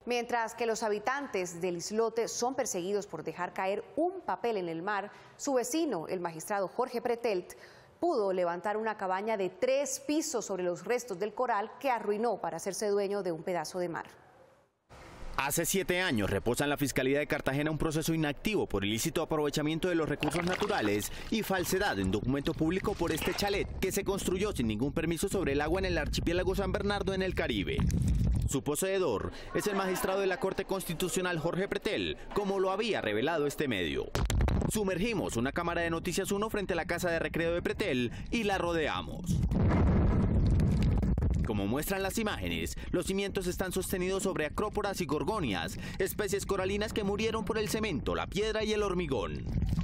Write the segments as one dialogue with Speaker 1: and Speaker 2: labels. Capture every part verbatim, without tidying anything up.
Speaker 1: Mientras que los habitantes del islote son perseguidos por dejar caer un papel en el mar, su vecino, el magistrado Jorge Pretelt, pudo levantar una cabaña de tres pisos sobre los restos del coral que arruinó para hacerse dueño de un pedazo de mar.
Speaker 2: Hace siete años reposa en la Fiscalía de Cartagena un proceso inactivo por ilícito aprovechamiento de los recursos naturales y falsedad en documento público por este chalet que se construyó sin ningún permiso sobre el agua en el archipiélago San Bernardo en el Caribe. Su poseedor es el magistrado de la Corte Constitucional Jorge Pretelt, como lo había revelado este medio. Sumergimos una cámara de Noticias uno frente a la casa de recreo de Pretelt y la rodeamos. Como muestran las imágenes, los cimientos están sostenidos sobre acróporas y gorgonias, especies coralinas que murieron por el cemento, la piedra y el hormigón.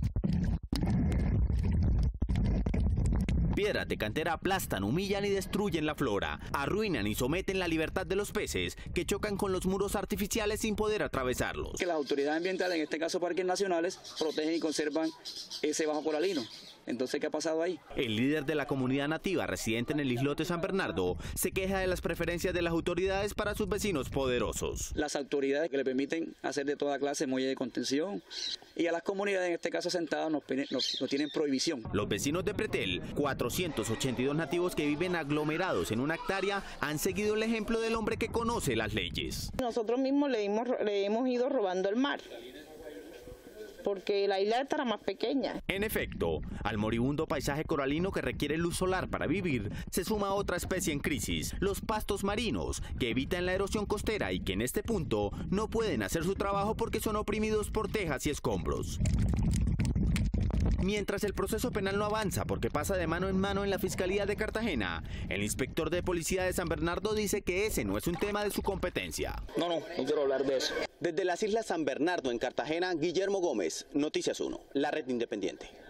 Speaker 2: Piedras de cantera aplastan, humillan y destruyen la flora, arruinan y someten la libertad de los peces que chocan con los muros artificiales sin poder atravesarlos.
Speaker 3: Que las autoridades ambientales, en este caso parques nacionales, protegen y conservan ese bajo coralino. Entonces, ¿qué ha pasado ahí?
Speaker 2: El líder de la comunidad nativa residente en el islote San Bernardo se queja de las preferencias de las autoridades para sus vecinos poderosos.
Speaker 3: Las autoridades que le permiten hacer de toda clase muelle de contención y a las comunidades, en este caso asentadas, nos, nos, nos tienen prohibición.
Speaker 2: Los vecinos de Pretelt, cuatrocientos ochenta y dos nativos que viven aglomerados en una hectárea, han seguido el ejemplo del hombre que conoce las leyes.
Speaker 4: Nosotros mismos le hemos, le hemos ido robando el mar, porque la isla estará más pequeña.
Speaker 2: En efecto, al moribundo paisaje coralino que requiere luz solar para vivir, se suma otra especie en crisis, los pastos marinos, que evitan la erosión costera y que en este punto no pueden hacer su trabajo porque son oprimidos por tejas y escombros. Mientras el proceso penal no avanza porque pasa de mano en mano en la Fiscalía de Cartagena, el inspector de policía de San Bernardo dice que ese no es un tema de su competencia.
Speaker 3: No, no, no quiero hablar de eso.
Speaker 5: Desde las Islas San Bernardo en Cartagena, Guillermo Gómez, Noticias uno, la red independiente.